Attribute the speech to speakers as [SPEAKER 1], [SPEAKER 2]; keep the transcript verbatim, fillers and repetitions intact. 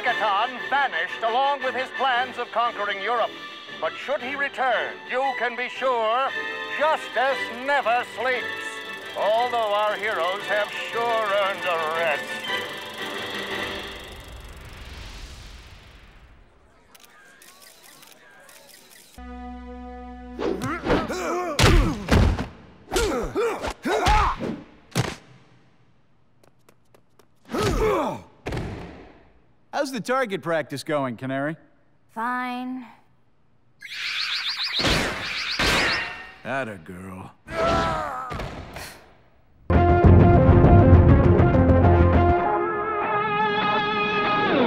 [SPEAKER 1] Megaton vanished along with his plans of conquering Europe. But should he return, you can be sure justice never sleeps. Although our heroes have sure earned a rest.
[SPEAKER 2] How's the target practice going, Canary?
[SPEAKER 3] Fine.
[SPEAKER 2] Atta girl.